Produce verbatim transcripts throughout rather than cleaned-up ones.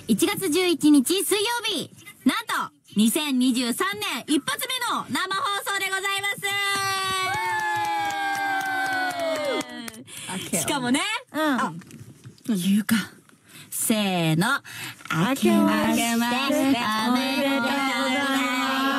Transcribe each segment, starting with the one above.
いちがつじゅういちにち水曜日、なんとにせんにじゅうさんねん一発目の生放送でございます。しかもね、うん、あ、言うか。せーの、明けましておめでとうござい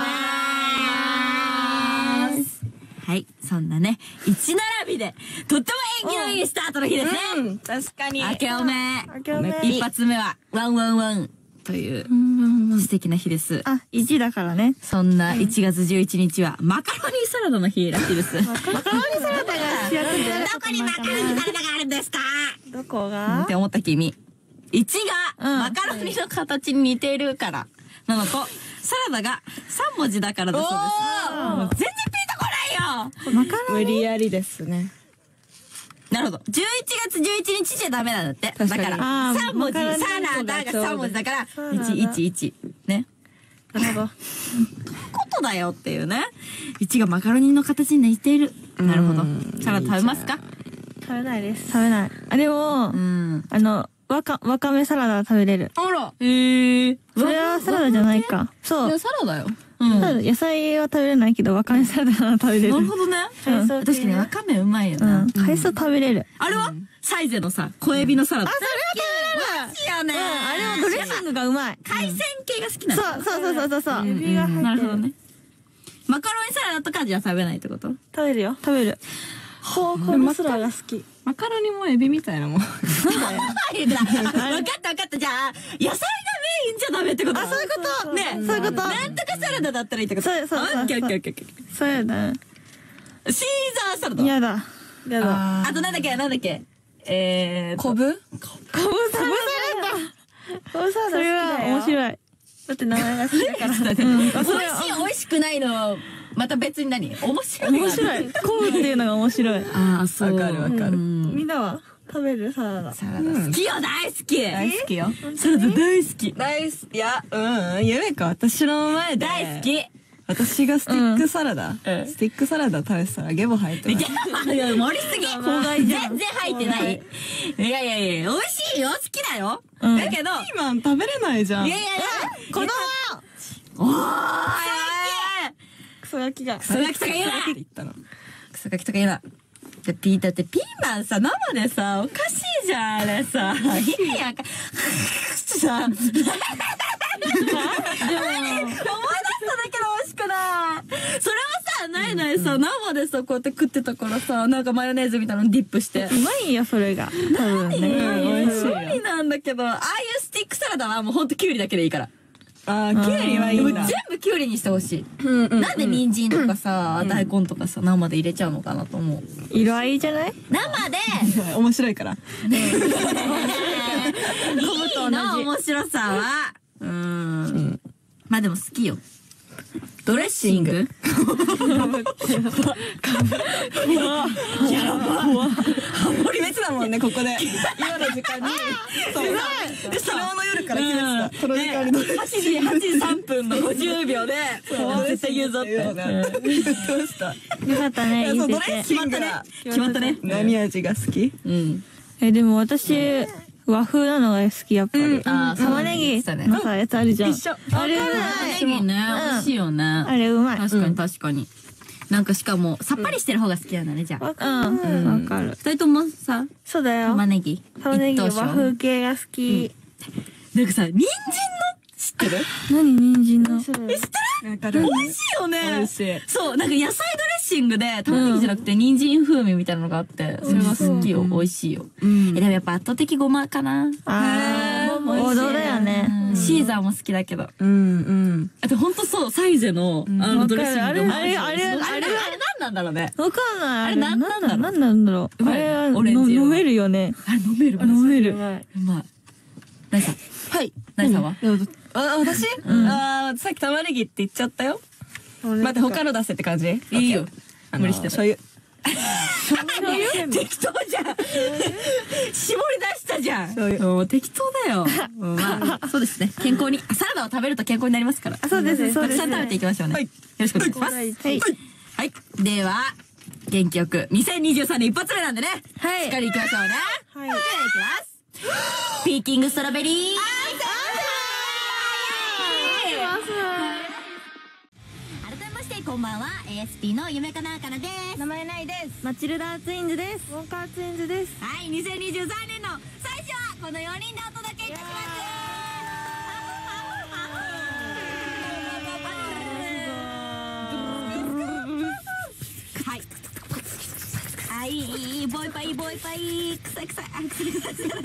ます。はい、そんなね、一並びで、とっても縁起のいいスタートの日ですね。 うん、確かに。 明けおめ。明けおめ。一発目は、ワンワンワンという、素敵な日です。 あ、いちだからね。 そんないちがつじゅういちにちは、マカロニサラダの日らしいです。マカロニサラダが主役で。 どこにマカロニサラダがあるんですか？ どこがって思った君。いちが、マカロニの形に似ているから。なのと、サラダがさんもじだからだそうです。もう全然ピンとこないよ。 マカロニ無理やりですね。 なるほど。じゅういちがつじゅういちにちじゃダメなんだって。だから、さんもじ、サラダがさんもじだから、いちいちいち。ね。 なるほど。 どういうことだよっていうね。いちがマカロニの形に似ている。なるほど。サラダ食べますか？ 食べないです。食べない。あ、でも、あの、わか、わかめサラダ食べれる。 あら。へえ。 それはサラダじゃないか。そう。 サラダよ。 うん。野菜は食べれないけど、わかめサラダは食べれる。 なるほどね。確かにわかめうまいよな。 海藻食べれる。 あれはサイゼのさ、小エビのサラダ。 あ、それは食べれる。 よね。 あれもドレッシングがうまい。 海鮮系が好きなの。 そうそうそうそうそう。エビが入ってる。 なるほどね。マカロニサラダとかじゃ食べないってこと？ 食べるよ。食べる。コーンスラが好き。 マカロニもエビみたいなもん。 分かった分かった。じゃあ、野菜がメインじゃダメってこと？ あ、そういうことね。 そういうこと。 なんとかサラダだったらいいってこと？ そうそうそう。 オッケーオッケーオッケー。 そうやだ。 シーザーサラダ。 やだ。やだ。 あとなんだっけなんだっけえー。 昆布？ 昆布サラダ。昆布サラダ。それは面白い。だって名前が好きだから。美味しい美味しくないのまた別に何？面白い。 面白い。昆布っていうのが面白い。 ああ、そう。 わかるわかる。 みんなは食べるサラダ。 サラダ好きよ、大好き。 大好きよ。 サラダ大好き。 大好き。いや、うん、夢か、私の前で。 大好き。 私がスティックサラダ、スティックサラダ食べてたらゲボ吐いてます。 いや、盛りすぎ。全然入ってない。いやいやいや、美味しいよ。好きだよ。だけど。 ピーマン食べれないじゃん。 いやいやいや。 子供おークソガキが。 クソガキとか言うなクソガキとか言うな。で、ピー、だってピーマンさ、生でさ、おかしいじゃん、あれさ。意味やか、さ、でも、思い出しただけで美味しくない。それはさ、ないないさ、生でさ、こうやって食ってたからさ、なんかマヨネーズみたいなのディップして。 うまいよ、それが。多分ね。 美味しい。無理なんだけど、ああいうスティックサラダはもうほんとキュウリだけでいいから。 ああ、キュウリはいいんだ。 全部キュウリにしてほしい。なんで人参とかさ、大根とかさ、生で入れちゃうのかなと思う。 色合いじゃない？ 生で面白いから。 いいの、面白さは。うん。まあでも好きよ。ドレッシングやばハモリ別だもんね、ここで。今の時間に。そう。昨日の夜から決めてた。この時間に。 はちじ、はちじさんぷんのごじゅうびょうで、絶対言うぞって。言ってました。 よかったね、言ってて。 決まったね。決まったね。 何味が好き？ うん。 え、でも私、和風なのが好き、やっぱり。玉ねぎのさ、やつあるじゃん。 一緒。 あれ、 玉ねぎね、美味しいよね。 あれうまい。 確かに確かに。なんかしかも、さっぱりしてる方が好きなんだね、じゃあ。 うん、わかる。 二人ともさ、 そうだよ。 玉ねぎ。 玉ねぎ和風系が好き。 なんかさ、人参の、知ってる？ 何人参の？ 知ってる？美味しいよね。 美味しい。 そう、なんか野菜ドレッシングで、玉ねぎじゃなくて人参風味みたいなのがあって、それが好きよ。美味しいよ。え、でもやっぱ圧倒的ごまかな。 あー、王道だよね。 シーザーも好きだけど。 うんうん。 あとほんとそう、サイゼの、あのドレッシング。 あれ、あれ、あれ、 あれ、あれ何なんだろうね。 わかんない。 あれ何なんだろう。 何なんだろう。あれは飲めるよね。 あれ飲める。 飲める。 うまい。何さん？はい。何さんは？ あ、私？ああ、さっき玉ねぎって言っちゃったよ。待って、他の出せって感じ？ いいよ。無理して。 醤油。 適当じゃん。絞り出したじゃん。 醤油。 もう適当だよ。まあ、そうですね。健康に。サラダを食べると健康になりますから。 そうです、そうです。 たくさん食べていきましょうね。はい。よろしくお願いします。はい。はい。では、元気よく、にせんにじゅうさんねん一発目なんでね。はい。しっかりいきましょうね。はい。では、いきます。ピーキングストロベリー。 改めましてこんばんは、 エーエスピー の夢かなあかなです。 名前ないです。 マチルダーツインズです。ウォーカーツインズです。 はい、にせんにじゅうさんねんの最初はこのよにんでお届けいたします。はいはい、ボイパイボイパイ、臭い臭い、あ、臭い臭い臭い臭い臭いって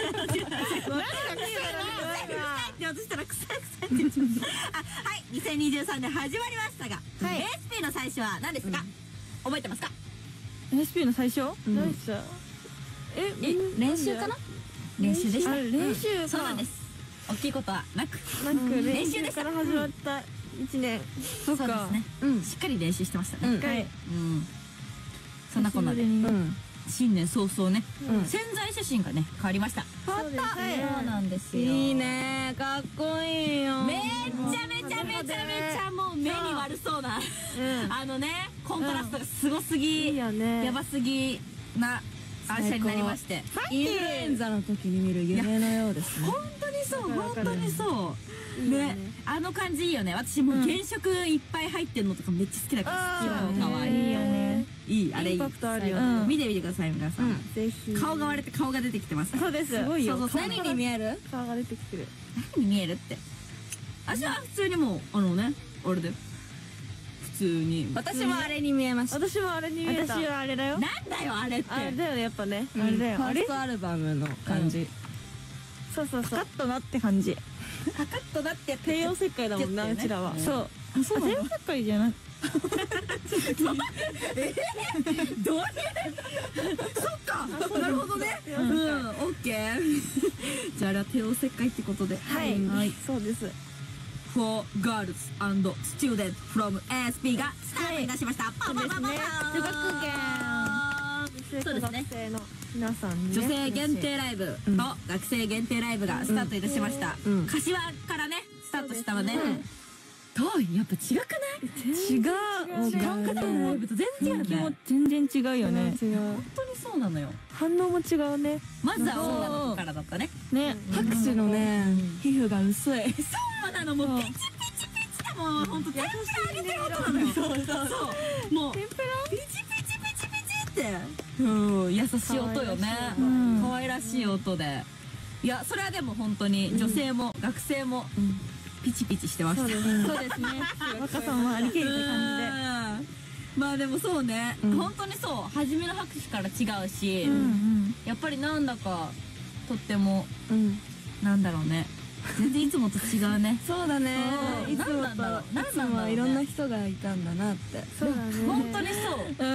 外したら臭い臭いって言っちゃったあ、はい、にせんにじゅうさんねん始まりましたが、 エーエスピー の最初は何ですか？覚えてますか？ エーエスピー の最初何でした？え、 練習かな？練習でした。 練習か。 そうなんです。大きいことはなく、 なんか練習から始まった一年。そうか。 しっかり練習してましたね。 はい。 うん。そんなこんなで新年早々ね、宣材写真がね変わりました。 変わった。 そうなんですよ。 いいね、かっこいいよ。 めちゃめちゃめちゃめちゃもう目に悪そうなあのね、コントラストがすごすぎ、やばすぎなアーシャになりまして、 インフルエンザの時に見る夢のようですね。 本当にそう、本当にそうね。あの感じいいよね。私もう原色いっぱい入ってんのとかめっちゃ好きだから好きなの。かわいいよね。いい、あれいい。 インパクトあるよね。 見てみてください皆さん。 ぜひ。 顔が割れて顔が出てきてます。 そうです。すごいよ。 何に見える？ 顔が出てきてる。 何に見えるって。私は普通にもうあのね、あれだよ。普通に。 私もあれに見えました。 私もあれに見えた。私はあれだよ。 なんだよあれって。 あれだよね、やっぱね。あれだよ。 ファーストアルバムの感じ。 そうそうそう。パカッとなって感じ。 パカッとなって帝王切開だもんな、うちらは。そう。そう帝王切開じゃない。 えどういうそっか、なるほどね。うん、オッケー。じゃああれは帝王切開ってことで。 はい。はい。そうです。 For Girls and Students from エーエスピー がスタートいたしました。 そうですね。中学生。そうですね。学生の皆さんに。 女性限定ライブと学生限定ライブがスタートいたしました。柏からね、スタートしたわね。どうやっぱ違くない？違う。感覚のライブと全然違うね。も全然違うよね。違う。 本当にそうなのよ。 反応も違うね。 まずは女の子からだったね。 ね。 拍手のね、皮膚が薄い。 そうなの、もうピチピチピチだもん。本当天ぷら揚げてる音なのよ。そうそうそう。もう天ぷらピチピチピチピチって。うん、優しい音よね。可愛らしい音で。いや、それはでも本当に女性も学生も。ピチピチしてました。 そうですね。若さもありけりって感じで。 まあでもそうね、本当にそう、初めの拍手から違うし、やっぱりなんだかとってもなんだろうね、全然いつもと違うね。 そうだね。 いつもとなんだろう、 いつもはいろんな人がいたんだなって。 そうだね。 本当にそう。うん。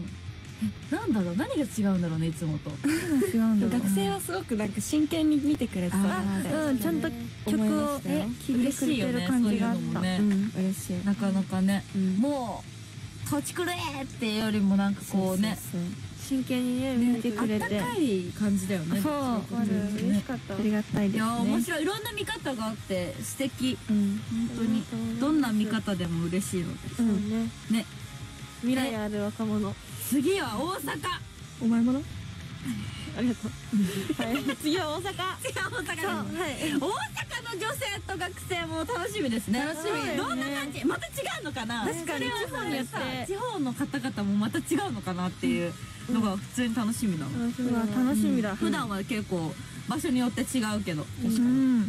なんだろう、何が違うんだろうね、いつもと。 違うんだろう。 学生はすごくなんか真剣に見てくれてた。 うん、ちゃんと曲を聴いてくれてる感じがあった。 嬉しい。 なかなかね、もう土地くれっていうよりもなんかこうね、 真剣にね見てくれて、 あったかい感じだよね。 そう、嬉しかった。ありがたいですね。 いや面白い、いろんな見方があって素敵。本当にどんな見方でも嬉しいので。ね。 未来ある若者。 次は大阪。 お前もの？ありがとう。はい。次は大阪。 次は大阪です。 はい。 大阪の女性と学生も楽しみですね。 楽しみ。 どんな感じ？また違うのかな？ 確かに地方によって地方の方々もまた違うのかなっていうのが普通に楽しみなの。 楽しみだ。 普段は結構場所によって違うけど。確かに。うん。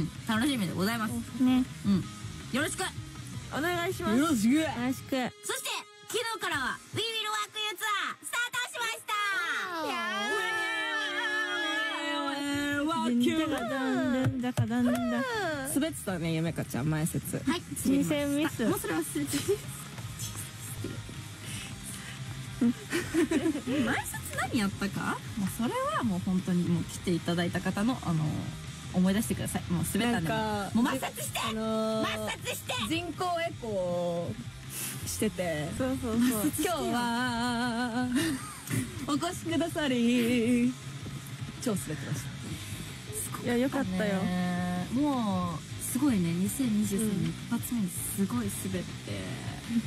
楽しみでございます。 ね。 うん。よろしく。 お願いします。 よろしく。よろしく。 そして昨日からは We Will Work You ツアースタートしました。いやー。滑ってたね、ゆめかちゃん前説。 はい。 新鮮ミス。 もうそれ忘れてる。前説何やったか？もうそれはもう本当にもう来ていただいた方のあの思い出してください。もう滑ったんで。もう抹殺して。抹殺して。 人工エコー。してて、 そうそうそう。 今日はお越しくださり超滑ってました。 いや、よかったよ。 もうすごいね、にせんにじゅうさんねん一発目にすごい滑って、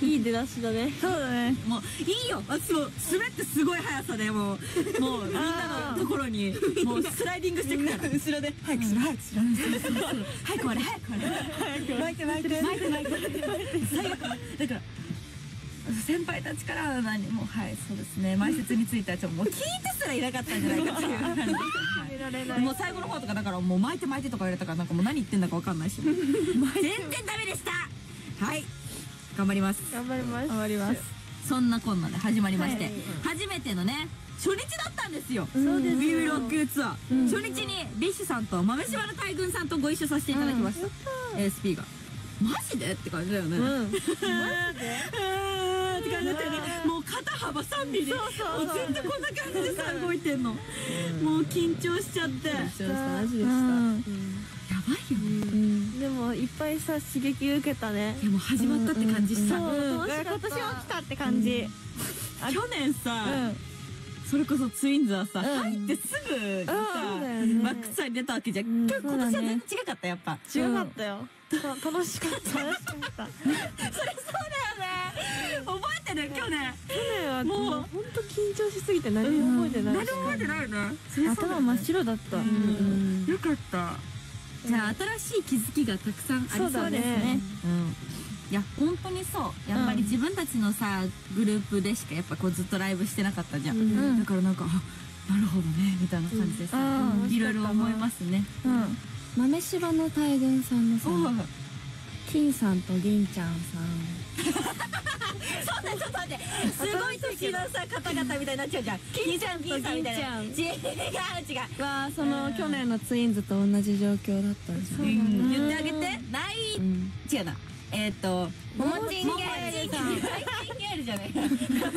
いい出だしだね。そうだね。 もういいよ、私も滑ってすごい速さでもうもうみんなのところにもうスライディングしてくから後ろで早くしろ早くしろ早くあれ早くあれ巻いて巻いて巻いて巻いて最悪だから先輩たちから何もはいそうですね前説についてはちょっともう聞いてすらいなかったんじゃないかっていう感じでしたね。もう最後の方とかだからもう巻いて巻いてとか言われたからなんかもう何言ってんだかわかんないし全然ダメでした。はい頑張ります。 頑張ります。頑張ります。 そんなこんなで始まりまして、 はい初めてのね初日だったんですよ。 そうです。 ビビロックツアー、初日にビッシュさんと豆柴の大群さんとご一緒させていただきました。エーエスピー がマジでって感じだよね。 うん。 マジでって感じだったよね。もう肩幅さんミリ、もうずっとこんな感じでさ動いてんの。もう緊張しちゃって。やばいマジでしたよね。 でもいっぱいさ刺激受けたね。 でも始まったって感じした。 そう今年も来たって感じ。 去年さ。それこそツインズはさ、入ってすぐにさ、マックスさんに出たわけじゃん。今年は全然違かった、やっぱ。 違かったよ。楽しかった。楽しかった。 それそうだよね。覚えてる去年。 去年はもう本当緊張しすぎて何も覚えてない。 何も覚えてないよね。 頭真っ白だった。 よかった。じゃあ新しい気づきがたくさんありそうですね。いや本当にそうやっぱり自分たちのさグループでしかやっぱこうずっとライブしてなかったじゃん。だからなんかあなるほどねみたいな感じでさいろいろ思いますね。 豆柴の大群さんのさ金さんと銀ちゃんさんそうだちょっと待ってすごい年のさ方々みたいになっちゃうじゃん。金ちゃんと銀ちゃんみたいな。違う違うはその去年のツインズと同じ状況だったんじゃん。言ってあげてない違うなえっとももちんゲールさん。 ももちんゲールじゃない。ももちんゲール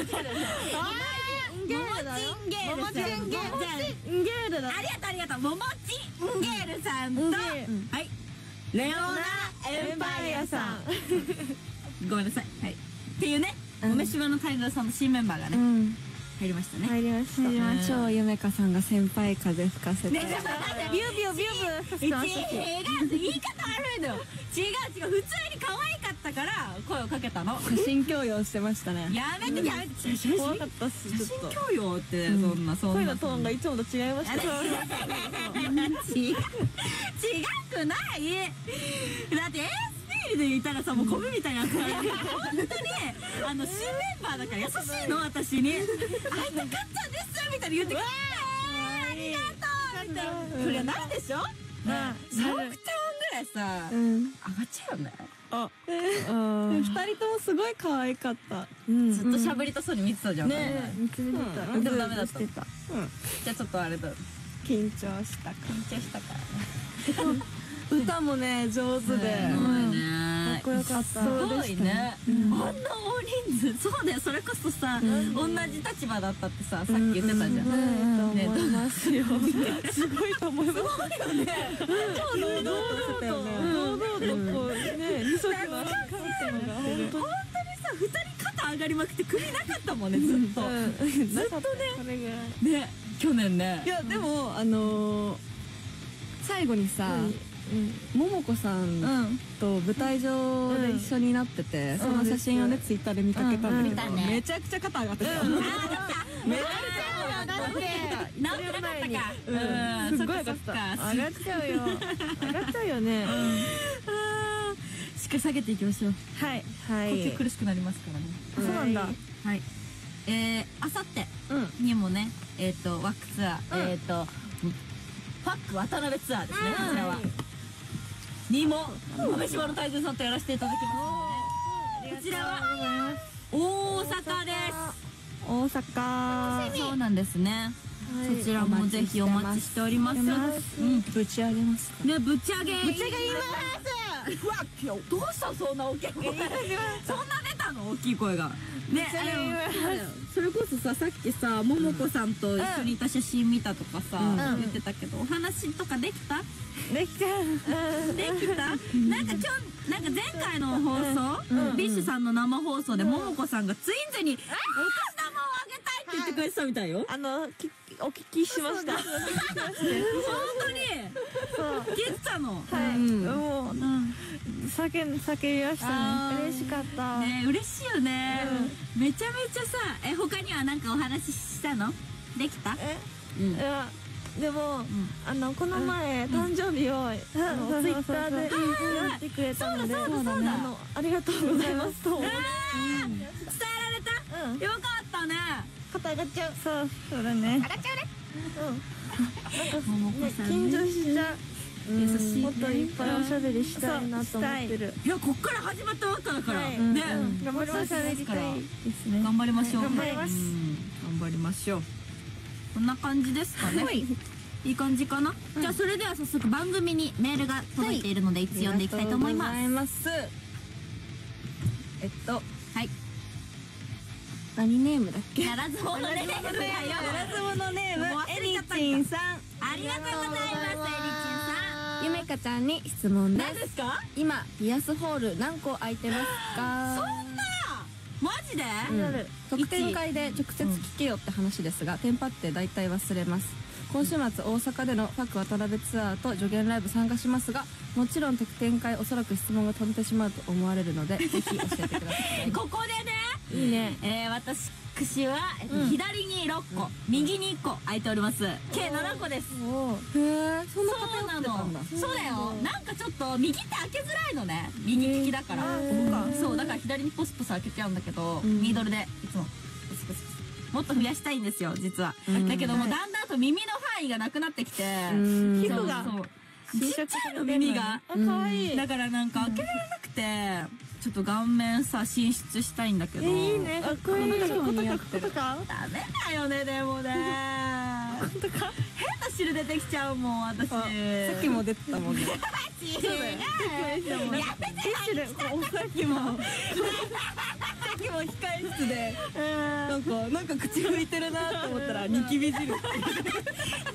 だよ。 ももちんゲール。ももちんゲールだ。 ありがとうありがとう。ももちんゲールさんとはいレオナエンパイアさん。ごめんなさい。はいっていうね豆柴の大群さんの新メンバーがね入りましたね。 入りました。 超ゆめかさんが先輩風吹かせてビュービュービュービュー違う言い方悪いのよ。違う違う普通に可愛かったから声をかけたの。 写真共有してましたね。 やめてやめて写真怖かったっす。 写真共有ってそんなそんな声のトーンがいつもと違いました。 違違くない。だってエースピーでいたらさもうコブみたいなやつだよ。本当にあの新メンバーだから優しいの私に。会いたかったんですみたいに言ってくれてありがとうみたいな。そりゃなんでしょ。さんオクターンぐらいさ上がっちゃうよね。 あ、 二人ともすごい可愛かった。 ずっと喋りたそうに見てたじゃん。 ね見つめてた。 でもダメだった。じゃあちょっとあれだ。 緊張したか緊張したからね。 歌もね上手でかっこよかった。 すごいね。あんな大人数そうだよ。それこそさ同じ立場だったってささっき言ってたじゃん。 ね思いますよ。すごいと思います。 そうよね。 超堂々と堂々とこうね二足のわらかってのが本当にさ二人肩上がりまくって首なかったもんねずっと。ずっとね。ね去年ね。 いやでもあの最後にさももこさんと舞台上で一緒になっててその写真をねツイッターで見かけたんだけどめちゃくちゃ肩上がってた。 めちゃくちゃ上がって治ってなかったか。 すごい上がった。上がっちゃうよ。上がっちゃうよね。 しっかり下げていきましょう。 はい呼はい。 吸苦しくなりますからね。 そうなんだ。 はい。えー、あさってにもねえっとワックツアーえっとファック渡辺ツアーですねこちらは。にも豆柴の大群さんとやらせていただきますのでこちらは大阪です。 大阪。 そうなんですね。そちらもぜひお待ちしております。うんぶち上げますかねぶち上げぶち上げますうわどうしたそんな大きい声そんな出たの大きい声がね。それこそささっきさももこさんと一緒にいた写真見たとかさ言ってたけどお話とかできたできた。 できたなんか今日なんか前回の放送ビッシュさんの生放送でももこさんがツインズにお年玉をあげたいって言ってくれてたみたいよ。 あのお聞きしました。 本当に聞いてたの。 はい、もう叫ん叫びましたね。嬉しかった。 ね、嬉しいよね。めちゃめちゃさ、え、他にはなんかお話ししたの？できた？ え、いやでもあのこの前誕生日をツイッターでやってくれたので、あのありがとうございますと伝えられた。よかったね。 肩上がっちゃう。そうそうだね。 上がっちゃうね。 うん。なんか緊張しちゃう。優しい。もっといっぱいおしゃべりしたいなと思ってる。 いや、こっから始まったばっかだから。ね。 頑張りましょう。ですね。 頑張りましょう。 頑張ります。 頑張りましょう。こんな感じですかね。いい感じかな。じゃあそれでは早速番組にメールが届いているので一つ読んでいきたいと思います。 えっと、 はい。 何ネームだっけ？ ならず者ネームだよ。ならず者ネームエリチンさん。 ありがとうございます、エリチンさん。 ゆめかちゃんに質問です。 何ですか？ 今ピアスホール何個空いてますか？ そんなマジで？ 特典会で直接聞けよって話ですが、テンパって大体忘れます。今週末大阪でのファク渡辺ツアーと助言ライブ参加しますが、もちろん特典会おそらく質問が飛んでしまうと思われるのでぜひ教えてください。 ここでね、 いいね。 えー、私は、えっと、左にろっこ、右にいっこ空いております。計ななこです。 へえ、そんなそうなの。そうだよ。なんかちょっと右って開けづらいのね。右利きだから。そうだから左にポスポス開けちゃうんだけど、ミードルでいつもポスポスもっと増やしたいんですよ、実は。だけどもだんだんと耳の範囲がなくなってきて、皮膚がちっちゃいの耳が。 可愛い。 だからなんか開けられなくて、ちょっと顔面さ進出したいんだけど。 いいね。かっこいい。ことかことか。 ダメだよね、でもね。変な汁出てきちゃうもん、私。さっきも出てたもんね。 違う。やめてよ。 さっきも。さっきも控え室で、なんか、なんか口拭いてるなと思ったら、ニキビ汁。ねえ、また減るから、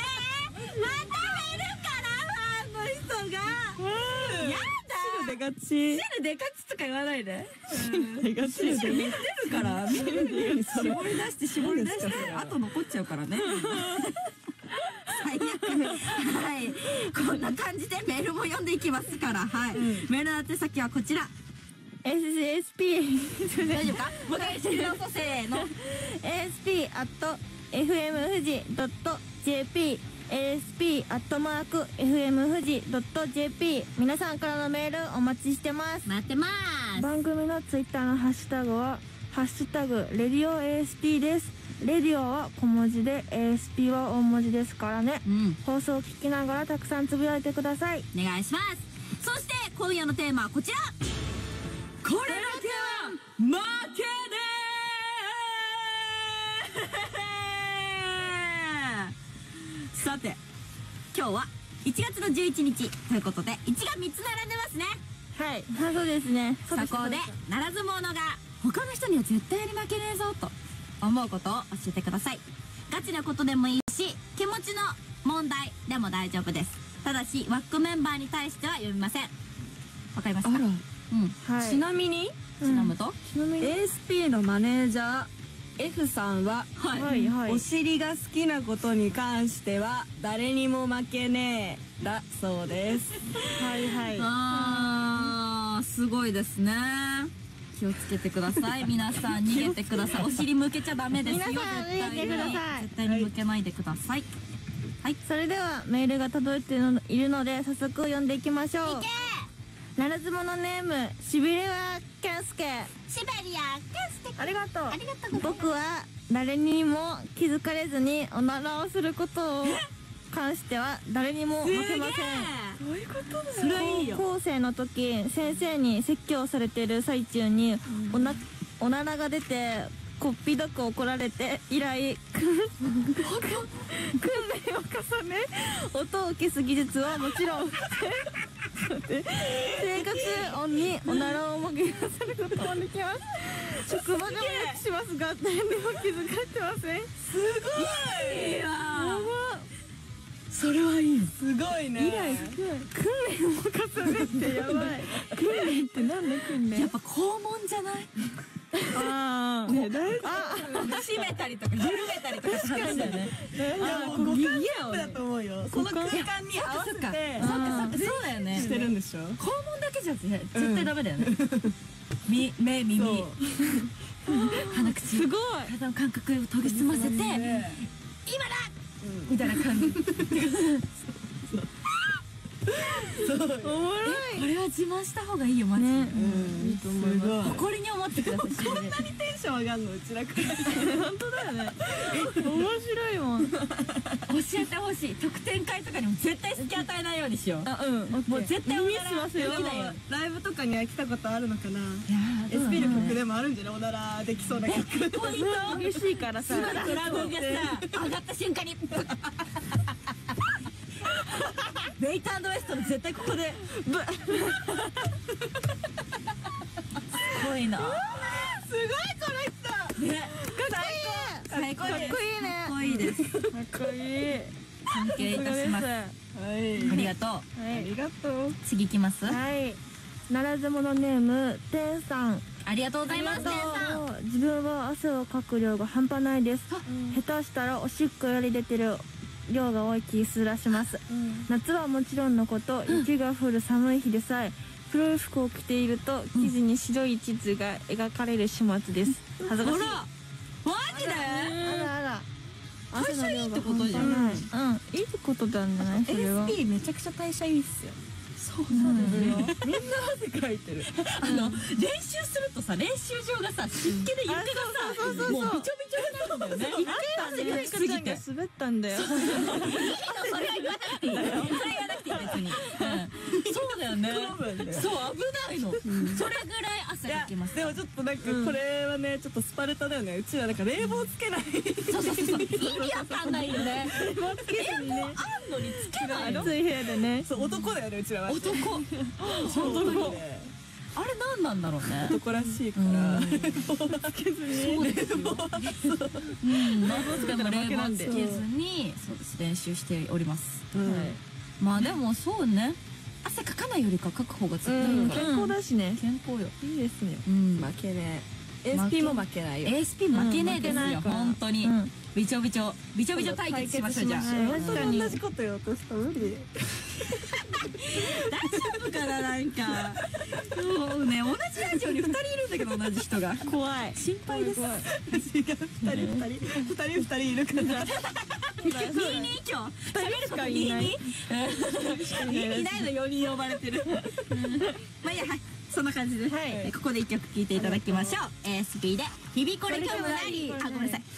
ファンの人が。やだ。汁出がち。 汁出がちとか言わないで。 出がち。 汁出るから、絞り出して絞り出して、あと残っちゃうからね。最悪。はい。こんな感じでメールも読んでいきますから、はい。メールの宛先はこちら。 エスエスピー大丈夫か？もう一回してみようとせーの。 エーエスピー アット エフエム 富士 ドット ジェーピー エーエスピー アットマーク エフエム 富士 ドット ジェーピー 皆さんからのメールお待ちしてます。 待ってまーす。 番組のツイッターのハッシュタグはハッシュタグレディオ エーエスピー です。レディオは小文字で エーエスピー は大文字ですからね、うん、放送を聞きながらたくさんつぶやいてください。 お願いします。そして今夜のテーマはこちら。これだけは負けねー。さて今日はいちがつのじゅういちにちということでいちがみっつ並んでますね。 はい、そうですね。 そこでならず者が他の人には絶対に負けねえぞと思うことを教えてください。ガチなことでもいいし気持ちの問題でも大丈夫です。ただしワックメンバーに対しては読みません。わかりますか？うん、 はい、ちなみにちなむと、 うん、エーエスピー のマネージャー F さんは、 はいはい、 お尻が好きなことに関しては誰にも負けねえだそうです。 はいはい。 あー、すごいですね。気をつけてください。皆さん逃げてください。お尻向けちゃダメですよ。 皆さん逃げてください。 絶対に向けないでください。はい。 それではメールが届いているので早速読んでいきましょう。いけー。ならず者ネームしびれはけんすけ。 シベリアけんすけ。 ありがとう。 ありがとうございます。 僕は誰にも気づかれずにおならをすることを関しては誰にも負けません。 どういうことだよ。 それはいいよ。高校生の時先生に説教されてる最中におなおならが出てこっぴどく怒られて以来訓練を重ね音を消す技術はもちろん生活音におならを紛らわせることもできます。職場でもよくしますが誰にも気づかれてません。 すごい。いやそれはいい。すごいね。 以来訓練を重ねってやばい。訓練ってなんで訓練？ やっぱ肛門じゃない？ ああね大丈夫閉めたりとか緩めたりとかして話だよね。 いやもう五感ジャンプだと思うよ。その空間に合わせてそっかそっかそうだよね。 してるんでしょ。 肛門だけじゃ絶対ダメだよね。み目耳鼻口すごい体の感覚を研ぎ澄ませて今だみたいな感じ。 おもろい。 これは自慢した方がいいよマジで。 いいと思います。 誇りに思ってください。 こんなにテンション上がるのうちらくらい。本当だよね。面白いもん。 教えてほしい。特典会とかにも絶対隙与えないようにしよう。 あうん。 もう絶対耳しますよ。ライブとかには来たことあるのかな。エスピーの曲でもあるんじゃない。おならできそうな曲。 ポイント嬉しいからさ。 ドラムがさ上がった瞬間に。ベイト&ウエストの絶対ここでブッすごいな。 すごいこの人ね最高。かっこいいね。 かっこいいです。 かっこいい。 尊敬いたします。 はいありがとう。 ありがとう。 次行きます。 はいならず者ネームてんさん。 ありがとうございます。てんさん。 自分は汗をかく量が半端ないです。下手したらおしっこより出てる量が多い気すらします、うん、夏はもちろんのこと、雪が降る寒い日でさえ黒い服を着ていると生地に白い地図が描かれる始末です。恥ずかしい。 ほらマジであらあら代謝いいってことじゃん。 うんいいってことなんじゃないそれは。 エスピー めちゃくちゃ代謝いいっすよ。 そうなんだよ。 みんな汗かいてる。 あの練習するとさ練習場がさ湿気で床がさもうびちょびちょになるんだよね。一回汗かきすぎて滑ったんだよ。 それは言わなくていい。それは言わなくていい別に。そうだよね。そう危ないの。それぐらい汗かきます。 でもちょっとなんかこれはねちょっとスパルタだよね。うちはなんか冷房つけない。 そうそうそうそう。意味わかんないよね。冷房つけずにね。あんのにつけないの。 暑い部屋でね。 そう男だよねうちらは。 男。本当に。あれ何なんだろうね。 男らしいから。冷房つけずに。 そうですよ。うん。冷房つけも冷房つけずにそうです練習しております。はい。まあでもそうね。汗かかないよりかかく方が絶対いいから。 健康だしね。 健康よ。 いいですね。 うん。 負けねえ。エーエスピー も負けないよ。 エーエスピー 負けねえですよ本当に。びちょびちょびちょびちょ対決しましょうじゃあ。 本当に同じこと言おうとした無理。 大丈夫かななんか。そうね同じラジオにふたりいるんだけど同じ人が怖い。 心配です。 違う二人二人二人二人いるから。 にに今日喋ることにに意味ないのよにん呼ばれてる。まあいいやはいそんな感じでここでいっきょく聴いていただきましょう。 エーエスピー で「日々これ今日もなり」あごめんなさい。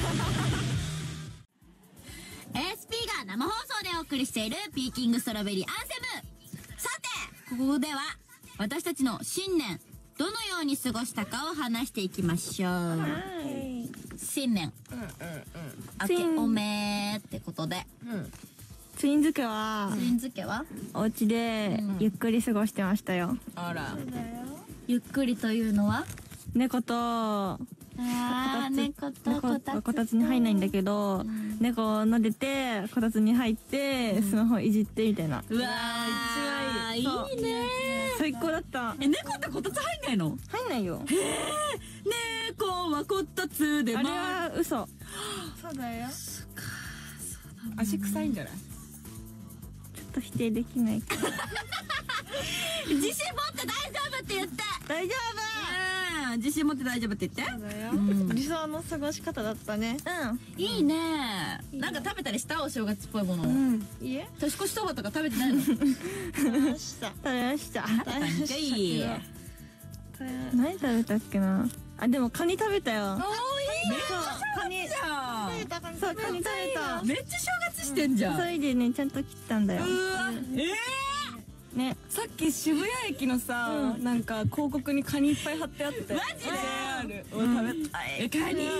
エーエスピー が生放送でお送りしているピーキングストロベリーアンセム。さてここでは私たちの新年どのように過ごしたかを話していきましょう。新年明けおめってことでツインズ家はツインズ家はお家でゆっくり過ごしてましたよ。 あらゆっくりというのは猫とあー猫とこたつこたつに入んないんだけど猫を撫でてこたつに入ってスマホいじってみたいな。 うわーいいね最高だった。 え猫ってこたつ入んないの？ 入んないよ。 へえ猫はこたつであれは嘘。 そうだよ。 足臭いんじゃない？ ちょっと否定できないか。 自信持って大丈夫って言って。 大丈夫。自信持って大丈夫って言って。 夫だよ。理想の過ごし方だったね。 うん。いいね。なんか食べたりしたお正月っぽいもの。 うん。いいえ。 年越しそばとか食べてないの？ 食べました。食べました。 食べたんかい。 何食べたっけな。あでもカニ食べたよ。 おーいいね。 カニ。 食べたカニ。そうカニ食べた。 めっちゃ正月してんじゃん。 それでねちゃんと切ったんだよ。 うわ。ええ。 ね、さっき渋谷駅のさ、なんか広告にカニいっぱい貼ってあってマジでジェイアール を食べたい。 カニいい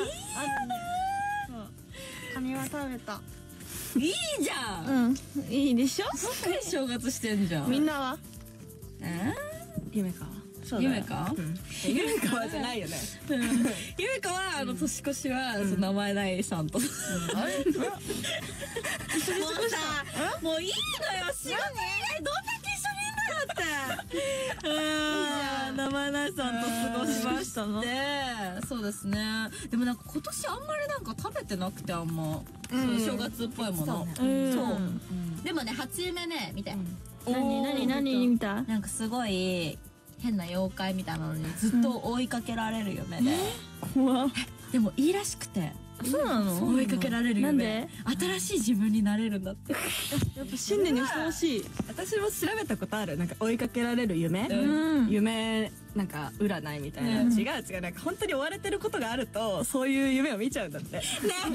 カニは食べた。 いいじゃん。 うんいいでしょ。 すっかり正月してんじゃん。 みんなはえ夢か夢か夢かはじゃないよね。 夢かはあの年越しは名前ないさんともうさもういいのよ仕事以外どんだけ一緒にいんだよって。名山梨さんと過ごしましたの。 で、そうですね。でもなんか今年あんまりなんか食べてなくて、あんまそう正月っぽいもの。そう。でもね、初夢ね、見て。 何何何見た？ なんかすごい変な妖怪みたいなのにずっと追いかけられる夢で。 怖っ。 でもいいらしくて。 そうなの？ 追いかけられる夢。 なんで？ 新しい自分になれるんだって。 やっぱ新年にしてほしい。私も調べたことある。なんか追いかけられる夢、 うん。 夢なんか占いみたいな、 うん違う違う、なんか本当に追われてることがあるとそういう夢を見ちゃうんだって。ねえ、夢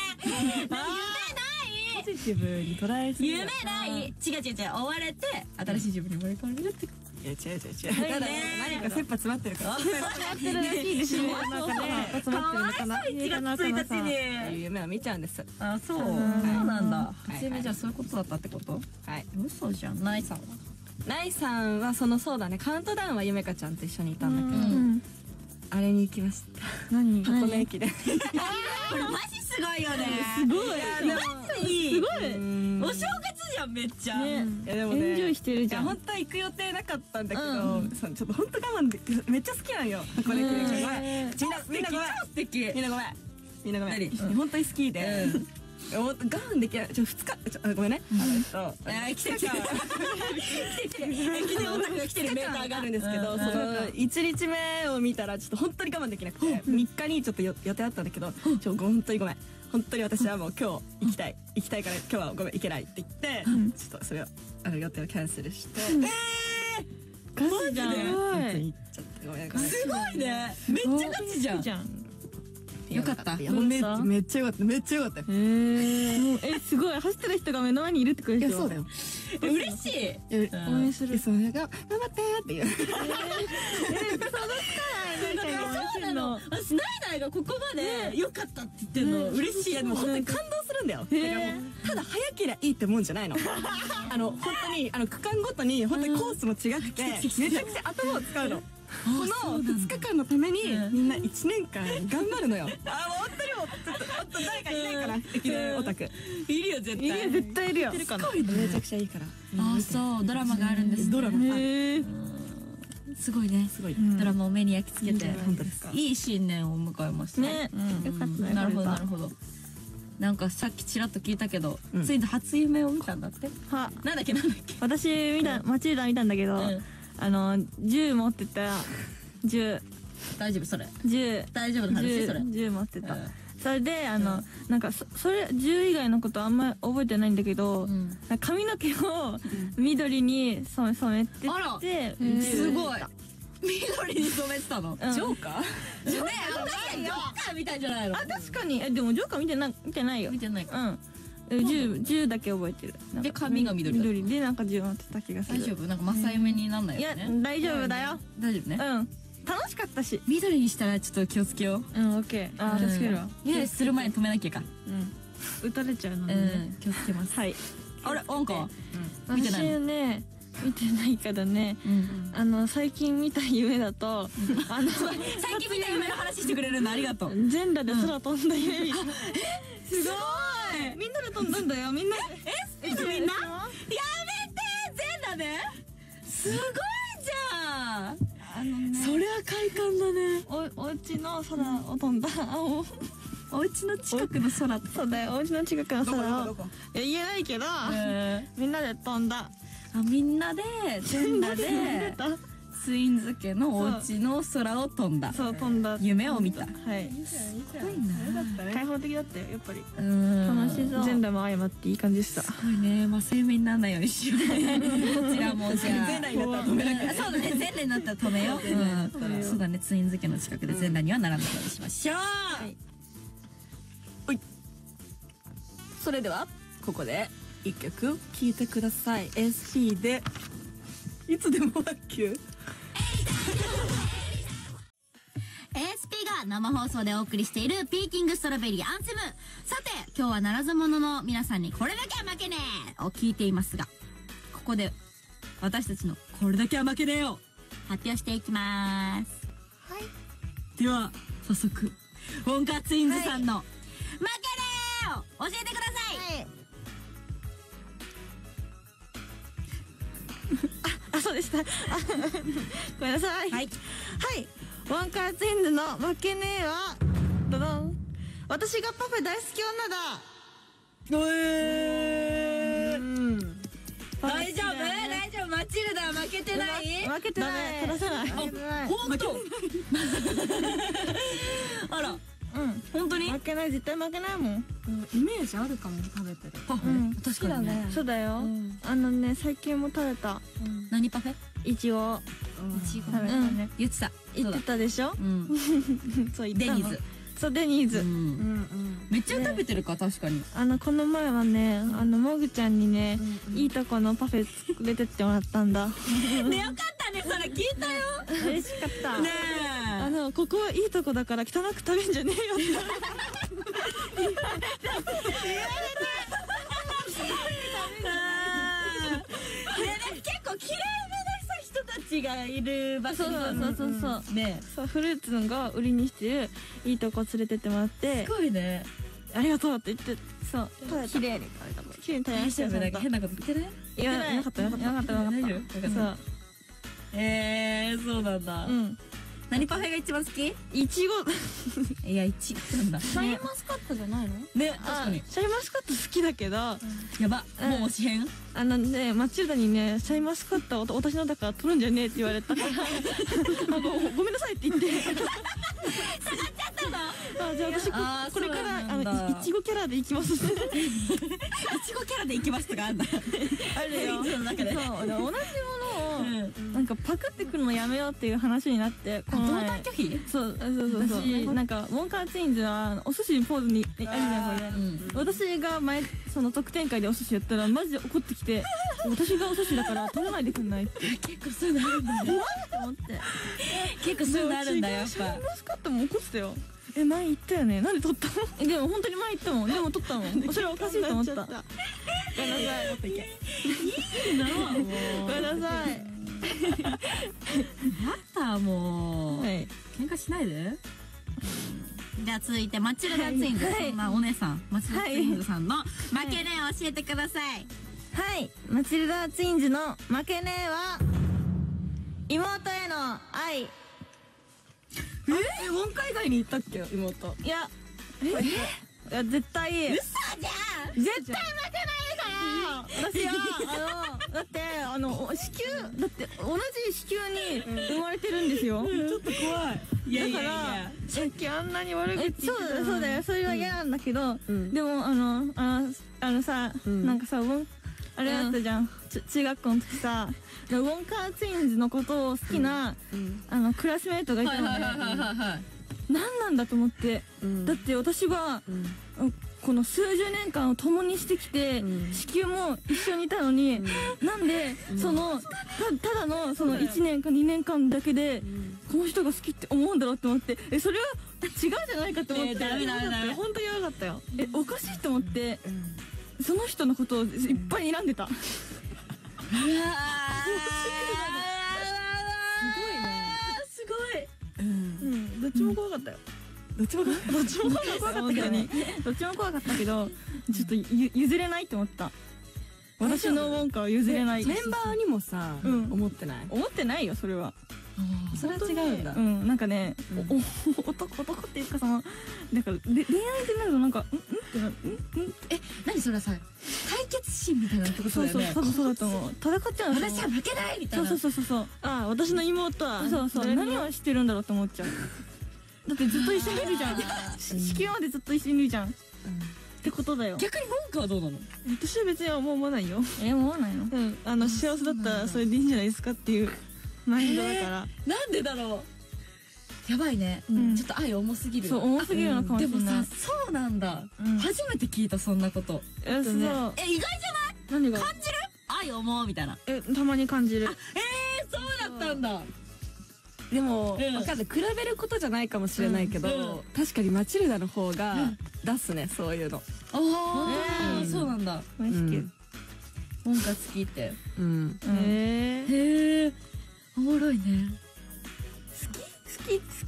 ないポジティブに捉えすぎ夢ない。違う違う違う、追われて新しい自分に生まれ変わるって。 いや違う違う違う。ただ何か切羽詰まってるから。 やってるらしいですよ。なんかね、集まってるのかな。 いちがつついたちに。 いう夢を見ちゃうんです。 あ、そう。そうなんだ。初夢じゃそういうことだったってこと？ はい。 嘘じゃん。ナイさんは？ ナイさんはそのそうだね、カウントダウンはゆめかちゃんと一緒にいたんだけど、 うん。 あれに行きました。 何？ 箱根駅で。 これマジすごいよね。 すごい。 マジすごい。お正月じゃんめっちゃ。 ね。 いやでもね、 エンジョイしてるじゃん。 本当は行く予定なかったんだけど、そのちょっと本当我慢でめっちゃ好きなんよ。箱根駅で。みんなみんなごめん。 素敵。 みんなごめん。みんなごめん。 何？ 本当に好きで。我慢できない。ちょっと二日ちょごめんね。あえ来て来て来て来て駅でオタクが来てるメーターがあるんですけど、 その一日目を見たらちょっと本当に我慢できなくて、三日にちょっと予定あったんだけど、ちょ本当にごめん。本当に私はもう今日行きたい行きたいから今日はごめん行けないって言ってちょっとそれをあの予定をキャンセルして、 えガチじゃん。 本当に行っちゃってごめん。 すごいね。めっちゃガチじゃん。よかった。 めめっちゃよかっためっちゃよかったよ。 え、すごい。走ってる人が目の前にいるってことでしょ。 そうだよ。 嬉しい。 応援する。 それが頑張ってっていう。 そうなの。私ナイナイがここまで良かったって言ってるの嬉しい。 でも本当に感動するんだよ。ただ早ければいいってもんじゃないの。あの本当にあの区間ごとに本当にコースも違くてめちゃくちゃ頭を使うの。このふつかかんのためにみんないちねんかん頑張るのよ。あ、本当にもうちょっと本当誰かいないかな駅伝オタク。 いるよ絶対。 いるよ絶対いるよ。 めちゃくちゃいいから。 あ、そうドラマがあるんです。 ドラマ。 すごいね。 すごい。 ドラマを目に焼き付けて本当ですか。 いい新年を迎えましたね。よかったね。 なるほどなるほど。なんかさっきちらっと聞いたけど、ついに初夢を見たんだって。 は。 なんだっけなんだっけ。 私見たマチルダ見たんだけど、あの銃持ってた銃。 大丈夫それ。 銃。 大丈夫な話それ。 銃持ってた。それであのなんかそれ銃以外のことあんまり覚えてないんだけど、髪の毛を緑に染め染めてて、 すごい。緑に染めてたの。 ジョーカー？ ジョーカージョーカーみたいじゃないの？ あ、確かに。え、でもジョーカー見てない見てないよ。 見てないか。 うん。銃銃だけ覚えてる。 で髪が緑。 緑でなんか銃持ってた気がする。 大丈夫？なんか正夢になんないよね。 いや大丈夫だよ。 大丈夫ね。 うん。楽しかったし。 緑にしたらちょっと気をつけよう。うん、オッケー。あ、気をつけるわ。 緑する前に止めなきゃか。 うん。撃たれちゃうのでね。 気をつけます。 はい。 あれ、音か。 見てない。私ね。見てないからね、あの最近見た夢だと、あの最近見た夢の話してくれるのありがとう。 全裸で空飛んだ夢見た。すごい。みんなで飛んだんだよ。みんな。 え、みんな？やめて、全裸で？すごいじゃん。 あのね。 それは快感だね。 おお家の空を飛んだ。 お家の近くの空。 そうだよ。お家の近くの空を。言えないけど、みんなで飛んだ。 あ、みんなで全裸でツインズ家のお家の空を飛んだ。 そう飛んだ夢を見た。 はい。 すごいな。 開放的だったよやっぱり。 楽しそう。全裸も相まっていい感じでした。 すごいね。まあ生命にならないようにしようね。こちらもじゃあ。 全裸になったら止めなきゃ。 そうだね。全裸になったら止めよう。そうだね。ツインズ家の近くで全裸にはならないようにしましょう。 はい。それではここで。一曲聴いてください。エスピー でいつでもワッキュー。エスピー が生放送でお送りしているピーキングストロベリーアンセム。さて今日はならず者の皆さんにこれだけは負けねえを聞いていますが、ここで私たちのこれだけは負けねえを発表していきます。はい。では早速ウォンカーツインズさんの、はい、負けねえを教えてください。はい。 あ、そ嘘でした。あごめんなさい。はい。はい。ワンカーツインズの負けねえは、どどん。私がパフェ大好き女だ。 えー。大丈夫大丈夫、マチルダ負けてない？ 負けてない。正せない。 ほんとあら。うん、本当に負けない、絶対負けないもん。 イメージあるかも、食べてるパフェ。確かにね。 そうだよ。あのね、最近も食べた。 何パフェ？ いちご。 いちごね。 言ってた。 言ってたでしょ？そう、 デニーズ。 そう、デニーズ。 めっちゃ食べてるか、確かに。 あの、この前はね、あの、もぐちゃんにね、いいとこのパフェ作れてってもらったんだ。 ね、よかったね、それ聞いたよ。 嬉しかった。 ねえ。あの、ここはいいとこだから汚く食べんじゃねえよって。言われて。 結構綺麗めな人たちがいる場所。 そうそうそうそう。 ね、 そう、フルーツが売りにしてるいいとこ連れてってもらって。 すごいね。 ありがとうって言って、そう、綺麗に食べた。綺麗に食べました。 なんか変なこと言ってない？ いや、なかったなかった。なかったなかった。そう。 えー、そうなんだ。うん。何パフェが一番好き？いちご。いや、いちごなんだ。 シャインマスカットじゃないの？ ね、確かに。 シャインマスカット好きだけど。やば、もう推し変？ あのね、マチルダにね、シャインマスカット私のだから取るんじゃねえって言われた。ごめんなさいって言って。下がっちゃったの？あ、じゃあ私これからあのいちごキャラでいきます。いちごキャラでいきますとかあんだ。 あるよ。そう、同じものをなんかパクってくるのやめようっていう話になって、 同担拒否？ そうそうそうそう。なんかウォンカーツインズはお寿司ポーズにあるじゃんこれ。私が前その特典会でお寿司やったらマジで怒ってきて、私がお寿司だから取らないでくんないって。 結構そういうのあるんだね。 怖いと思って。 結構そういうのあるんだよやっぱ。 シャインマスカットも怒ってたよ。え、前言ったよね。なんで取ったの？でも本当に前言ったもん。でも取ったもん。それはおかしいと思った。ごめんなさい。いいな。ごめんなさい。 やったもう。喧嘩しないで。じゃあ続いてマチルダツインズ、そんなお姉さんマチルダツインズさんの負けねえを教えてください。 はい、マチルダツインズの負けねえは妹への愛。 え、ウォンカ以外に行ったっけ妹？ いや、え、いや絶対。 嘘じゃん。 絶対負けないから。私はあのだってあの子宮だって同じ子宮に生まれてるんですよ。 ちょっと怖い。 だからさっきあんなに悪口言ってた。そうそうだよ。それは嫌なんだけど、でもあのあのあのさ、なんかさ、あれあったじゃん。中学校の時さ。ウォンカーツインズのことを好きな、あのクラスメートがいたので、何なんだと思って。だって私はこの数十年間を共にしてきて子宮も一緒にいたのに、なんでそのただのそのいちねんかにねんかんだけでこの人が好きって思うんだろうと思って、え、それは違うじゃないかと思って。本当にやばかったよ。え、おかしいと思ってその人のことをいっぱい睨んでた。 うわー、すごいね。すごい。 うん、どっちも怖かったよ。どっちも怖かった。どっちも怖かったけどね。どっちも怖かったけど、ちょっと譲れないって思った。私のウォンカは譲れない。 メンバーにもさ、思ってない？ 思ってないよ、それは。 それは違うんだ。 うん、なんかね、男男っていうかさ、なんか恋愛ってなるとなんか、んんってなる。 え、何それさ、対決心みたいなってことだよね。 そうそう、そうだと思う。戦っちゃうの。 私は負けないみたいな。 そうそうそうそう。ああ、私の妹は、そうそう、何をしてるんだろうって思っちゃう。だってずっと一緒にいるじゃん。子宮までずっと一緒にいるじゃん。ってことだよ。 逆にウォンカはどうなの？ 私は別に思わないよ。え、思わないの？うん、あの幸せだったらそれでいいんじゃないですかっていうマインドだから。 なんでだろう。やばいね。ちょっと愛重すぎる。 そう、重すぎるのかもしれない。 でもさ、そうなんだ。初めて聞いたそんなこと。 え、そう。え、意外じゃない？ 何が？感じる？愛重みたいな。 え、たまに感じる。 え、そうだったんだ。 でも、わかんない。比べることじゃないかもしれないけど、確かにマチルダの方が出すね、そういうの。 ああ、そうなんだ。 好き。 音楽好きって。 うん。 へえ。 へえ。おもろいね。 好き好き好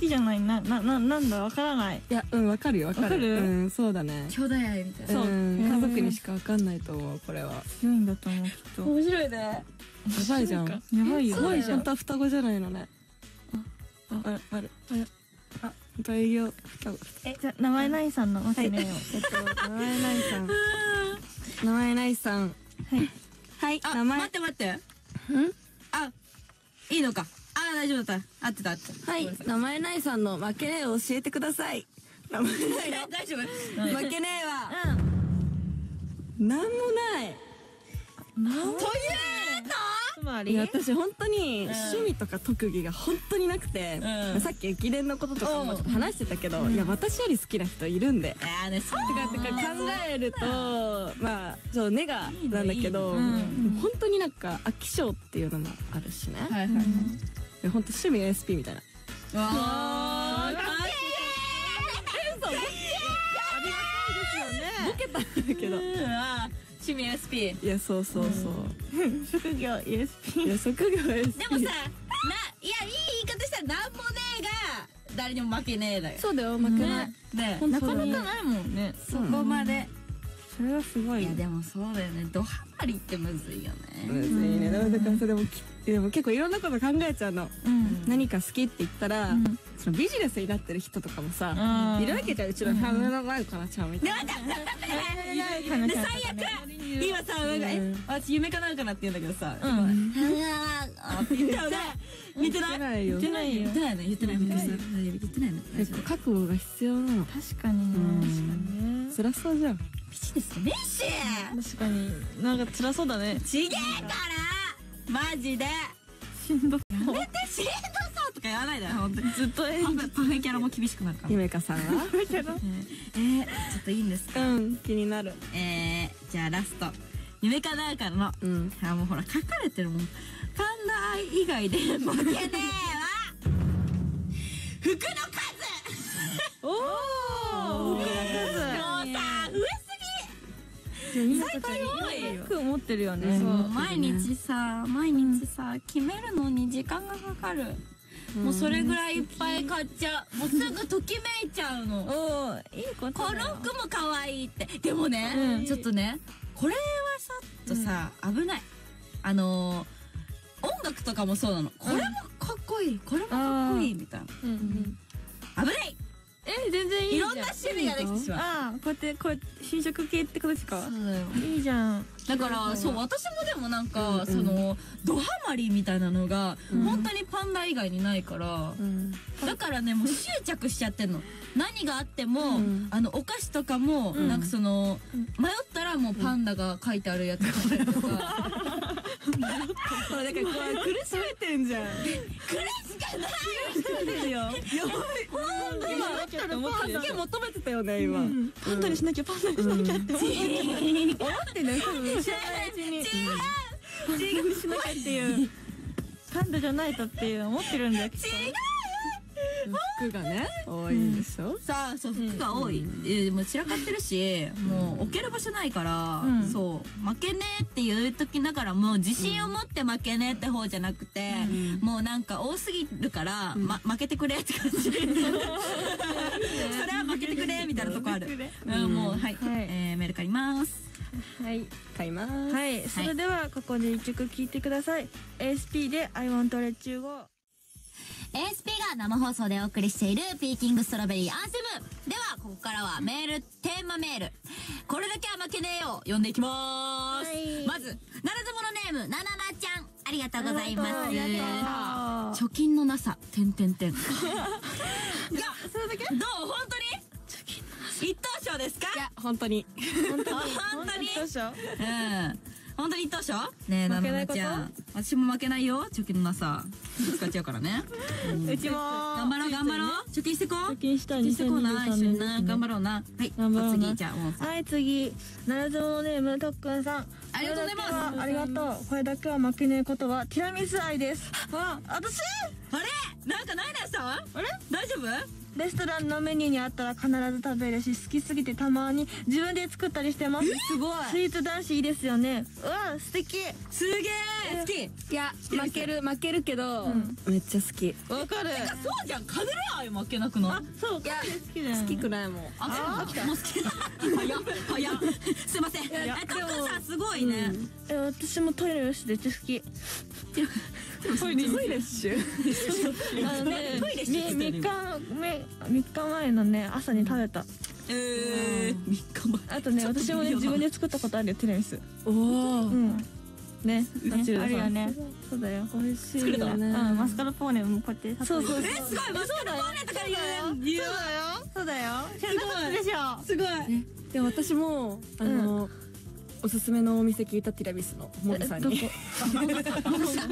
きじゃない。な、な、な、なんだ、わからない。 いや、うん、わかるよ、わかる。 わかるうん、そうだね。 兄弟愛みたいな。 そう、家族にしかわかんないと思う、これは。 強いんだと思う、きっと。 面白いね。 やばいじゃん。 やばいよ。 すごいじゃん。本当は双子じゃないのね。あ、あ、ある。あ、本当営業双子。 え、じゃ、名前ないさんのわけねえよ。 えっと、名前ないさん。名前ないさん。はい。はい、 あ、 名前。 待って待って。 んあ、いいのか。あ、大丈夫だった。合ってた合ってた。 はい、名前ないさんの負けねえを教えてください。名前ないの大丈夫。 負けねえは、 うん。 なんもない。 なんというのつまりいや、私本当に趣味とか特技が本当になくて、 うんさっき駅伝のこととかもちょっと話してたけど、いや、私より好きな人いるんで。 あーね、そうてか、てか考えると、まあ、そう、ネガなんだけど、 いいねうん本当になんか飽き性っていうのもあるしね。 はいはい。 いや本当趣味 エスピー みたいな。 わー、かっボケたんだけど。 けー。あー、趣味 エスピー。 いや、そうそうそう。 職業 イーエスピー。 いや、職業 エスピー。 でもさ、な、いや、いい言い方したらなんもねえが、誰にも負けねえだよ。 そうだよ、負けない。 ね本なかな当にかないもんね。 そこまで。 それはすごい。 いや、でもそうだよね。ドハマりってむずいよむね。 ずいね。でもだからさ、でもき、でも結構いろんなこと考えちゃうの。 うん。 何か好きって言ったら、 うんそのビジネスになってる人とかもさ、 うんいるわけじゃん。うちのファミリーの前からちゃんみたいな。 で、最悪今さ、なんか、え、私夢かなんかなって言うんだけどさ、 うん。 あって言ったよね。見てない言ってないよ。 言ってないよ言ってないの言ってないの言ってないの結構覚悟が必要なの。 確かにね。 うん確かにね。 辛そうじゃん。 ビジネスねえし確かに。なんか辛そうだね。 ちげえからマジでしんどやめてしんどそうとか言わないで本当にずっと演パフェパフェキャラも厳しくなるからゆめかさんはえー、ちょっといいんですかうん、気になる。 えー、じゃあラスト夢かなんかのうん。 あもうほら書かれてるもんパンダ愛以外で負けねえわ服の数おーもうさ上すみんなたち最高多い服を持ってるよね。 ぎそうもう毎日さ毎日さ決めるのに時間がかかるもうそれぐらいいっぱい買っちゃうもうすぐときめいちゃうのおお、いいことこのだよ。 服も可愛いってでもね、 うんちょっとねこれはさちょっとさ、危ないあのー、音楽とかもそうなのこれもかっこいいこれもかっこいいみたいなうんうん。 危ないえ、全然いいじゃん。 いろんな趣味ができてしまうああ、こうやって、こうやって、新色系ってことですか。 そうだよいいじゃん。 だからそう私もでもなんか、 うんうんそのドハマりみたいなのが、 うん本当にパンダ以外にないから、 うん。 だからねもう執着しちゃってんの何があっても、 うんあのお菓子とかも、 うんなんかその、 うん迷ったらもうパンダが書いてあるやつ買ったりとか、 これだからこう苦しめてんじゃん。 これしかないですよ。 やばい。 今、ちょっと思ってる助け求めてたよね、今。 パンダにしなきゃ、パンダにしなきゃって思って思ってね、多分知らないうちに。違うしなきゃっていう。パンダじゃないとっていう思ってるんだよ、きっと。 服がね、多いでしょ。 さあそう服が多い、えーもう散らかってるしもう置ける場所ないから、 うんそう負けねえっていう時ながらもう自信を持って負けねえって方じゃなくて、もうなんか多すぎるから、ま、負けてくれって感じそれは負けてくれみたいなとこある、うん、もうはい、 はいえー、メール借りますはい。 買います。 はい。それでは、ここで一曲聴いてください。エーエスピー で I want to let you go。 エーエスピー が生放送でお送りしているピーキングストロベリーアンセムではここからはメールテーマメールこれだけは負けねえよ読んでいきまーす、 はいまずならず者ネームなななちゃんありがとうございますありがとうあ貯金のなさてんてんてんいやそれだけどう本当に一等賞ですかいや、本当に。 本当に本当にどうしよううん本当に一等賞ねえな負けなことないちゃん私も負けないよ貯金のなさ使っちゃうからねうちも頑張ろう頑張ろう貯金してこう貯金したい貯金してこうな一緒にな頑張ろろうなはい頑張ろうなお次じゃあもうはい次ならず者ネームとっくんさんありがとうございますこれだけはありがとうこれだけは負けねえことはティラミス愛ですあ私あれなんかないなさんあれ大丈夫レストランのメニューにあったら必ず食べるし、好きすぎてたまに自分で作ったりしてます。 すごい。 スイーツ男子いいですよね。うわ素敵。 すげえ好き。 いや負ける負けるけどめっちゃ好き。 わかる。 そうじゃん、カヌレ愛負けなくない？ そう、いや好きだよ。 好きくないもん。 あ、そうだ。もう好き。早っ早っ。すいません。え、タックさんすごいね。 え、私もトイレよしめっちゃ好き。 トイレトイレッシュ。 あのね、 トイレしてみっかめみっかまえのね朝に食べた。 ええ、みっかまえ。 あとね、私もね自分で作ったことあるよ、ティラミス。 おお。 うん。ね、 ねナチュラルさんあるよね。 そうだよ。 美味しいよ作れたね。 うん、マスカルポーネもこうやって。 そうそうえ、すごい。マスカルポーネとか言う。言う。 そうだよ。知らなかったでしょ。 すごい。 で私もあのおすすめのお店聞いたティラミスのモグさんに。 モグさん聞いてる？モグさん。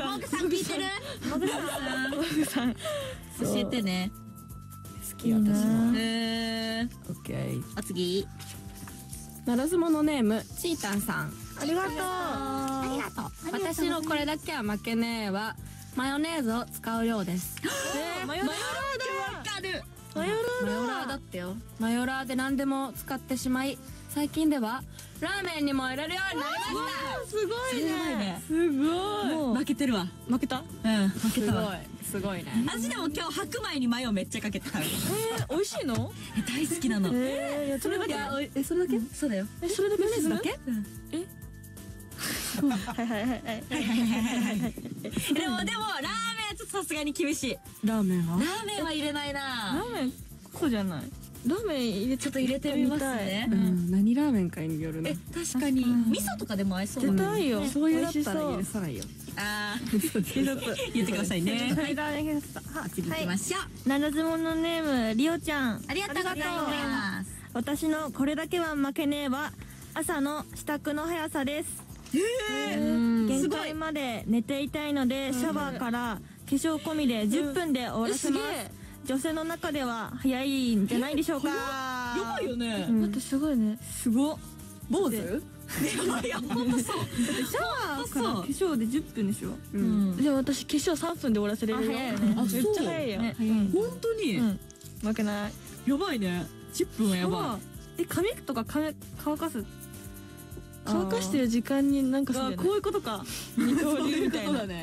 モグさん。 教えてね。 好き私も。 えー。 オッケー。 お次。 ならずものネームチータンさん。 ありがとう。 ありがとう。 私のこれだけは負けねえはマヨネーズを使う量です。 マヨラーわかる。 マヨマヨラーだってよ。マヨラーで何でも使ってしまい、最近ではラーメンにも入れるようになりましすごいね。 た。すごい。 負けてるわ。 負けた？ うん、負けたわ。 すごいね。 私でも今日白米にマヨめっちゃかけて食べる。 えー、美味しいの？ え、大好きなの。 えー、いやそれだけ。 えそれだけ？ そうだよ。 え、それだけですだけ？ え？ はいはいはいはい。 でもでもラーメンはちょっとさすがに厳しい。 ラーメンは？ ラーメンは入れないラな。 ーメンこうじゃない？ラーメン入れちょっと入れてみますね。 うん、何ラーメンかによるね。 え、確かに味噌とかでも合いそうだ絶ね。 対いいよ。 そういうだったら美味しそう許さないよ。 ああ、言ってくださいね。 はい、ラーメンゲスト。 次行きましょう。 ならずものネームリオちゃん。 ありがとうございます。 私のこれだけは負けねえは朝の支度の速さです。限界まで寝ていたいのでシャワーから化粧込みでじゅっぷんで終わらせます。女性の中では早いんじゃないでしょうか。 やばいよね。 だってすごいね。 すごっ。坊主？ いや、ほんとそう。 シャワーから化粧でじゅっぷんでしょ。 うん。 でも私化粧さんぷんで終わらせれるよ。 早いよね。 めっちゃ早いよ。 本当に負けない。 やばいね。じゅっぷんはやばい。え、髪とか髪乾かす。乾かしてる時間になんかさ、こういうことか。二刀流みたいな。 ね。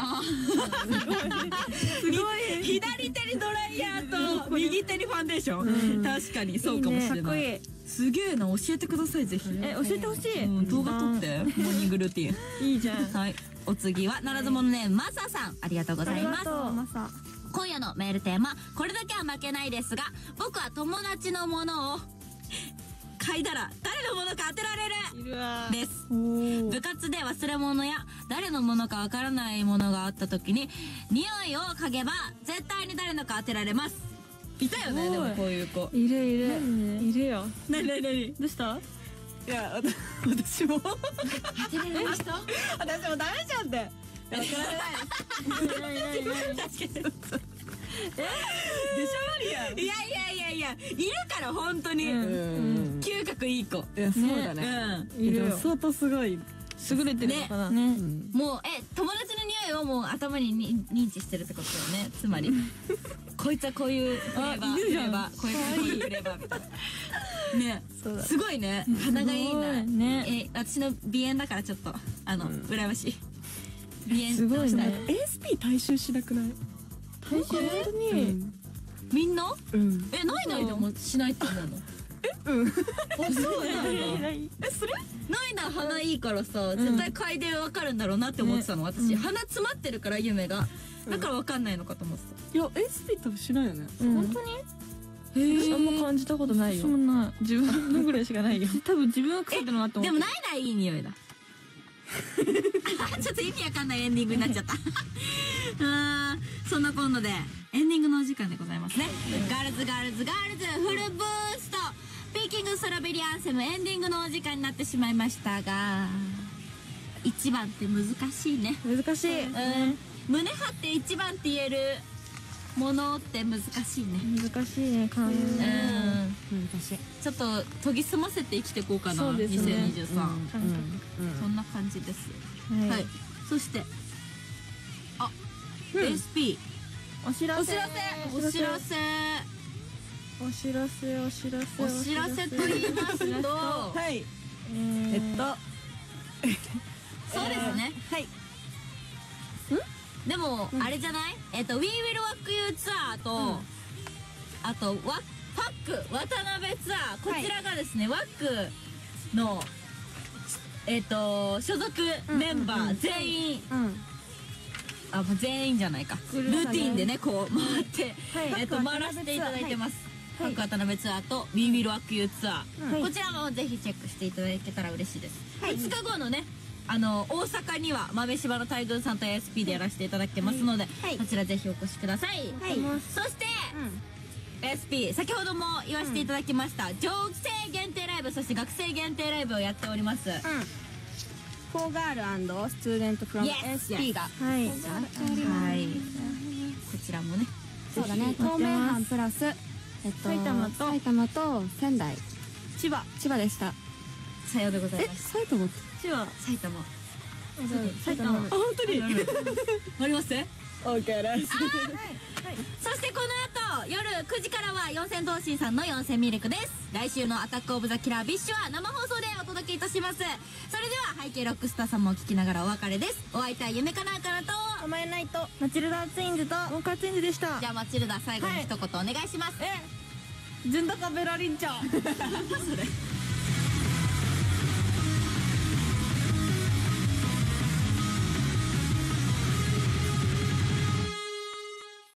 すごい。左手にドライヤーと右手にファンデーション。確かにそうかもしれない。すげえな、教えてくださいぜひ。 え、教えてほしい。 動画撮ってモーニングルーティン。 いいじゃん。 はい。お次はならずものネームマサさん、ありがとうございます。 マサ。 今夜のメールテーマ、これだけは負けないですが、僕は友達のものを嗅いだら誰のものか当てられるです。部活で忘れ物や誰のものかわからないものがあった時に匂いを嗅げば絶対に誰のか当てられます。いたよね、でもこういう子いるいるいるよ。 なになになに、 どうした？ いや私も当てられる人？ 私もダメじゃんって。わからない。 確かにえでしょリア。いやいやいやいや、いるから本当に嗅覚いい子。 いやそうだね。いるよ。相当すごい優れてるのかな。 ね。もうえ友達の匂いをもう頭に認知してるってことだよね。つまりこいつはこういうフレーバー、フレーバー、こいつはこういうフレーバーみたいな。ね、すごいね。鼻がいいな。え、私の鼻炎だからちょっとあの羨ましい。鼻炎すごいね。 エーエスピー 対象しなくない？ 本当にみんな？ うん。 え、ないないでもしないって思うの？ え、うん。 あ、そうなんだ。 え、それ？ ないな、鼻いいからさ、絶対嗅いでわかるんだろうなって思ってたの、私。鼻詰まってるから、夢が。だからわかんないのかと思ってた。いや、エーエスピー 多分しないよね。 本当に？へえ。あんま感じたことないよ。そんな、自分のぐらいしかないよ。多分自分が臭いのなって思って。 でもないないい匂いだ。ちょっと意味わかんないエンディングになっちゃった。あー、そんなこんなでエンディングのお時間でございますね。ガールズガールズガールズフルブーストピーキングストロベリーアンセムエンディングのお時間になってしまいましたが、一番って難しいね。 難しい。 うん。胸張って一番って言えるものって難しいね。 難しいね、感じ。うん。 難しい。 ちょっと研ぎ澄ませて生きていこうかな。 そうですね。 にせんにじゅうさん。そんな感じです。はい。そして、あ、エスピー。 お知らせ。 お知らせ。お知らせ。 お知らせお知らせお知らせと言いますと、 はいえっとそうですね。 はいでもあれじゃない？えっと We Will Walk You ツアーとあとワファック渡辺ツアー、こちらがですねワックのえっと所属メンバー全員、あ、もう全員じゃないか、ルーティンでねこう回ってえっと回らせていただいてます。ファック渡辺ツアーと We Will Walk You ツアー、こちらもぜひチェックしていただけたら嬉しいです。ふつかごのねあの大阪には豆柴の大群さんと エーエスピー でやらせていただきますので、こちらぜひお越しください。そして エーエスピー 先ほども言わせていただきました女性限定ライブ、そして学生限定ライブをやっております。 フォーガール&スチューデントフロム エーエスピー がはいはい、こちらもね、 そうだね、東名阪プラスえっと埼玉と埼玉と仙台、千葉千葉でした。 さようでございえます。 埼玉千葉埼玉埼玉あ本当にあります？ オッケーです。 そしてこの後夜くじからは四千頭身さんの四千ミルクです。来週のアタックオブザキラービッシュは生放送でお届けいたします。それでは背景ロックスターさんも聞きながらお別れです。お会いたい夢かなかなと甘えないとマチルダツインズとモンカツインズでした。 じゃあマチルダ最後に一言お願いします。 え、純高ベラリンちゃん。 それ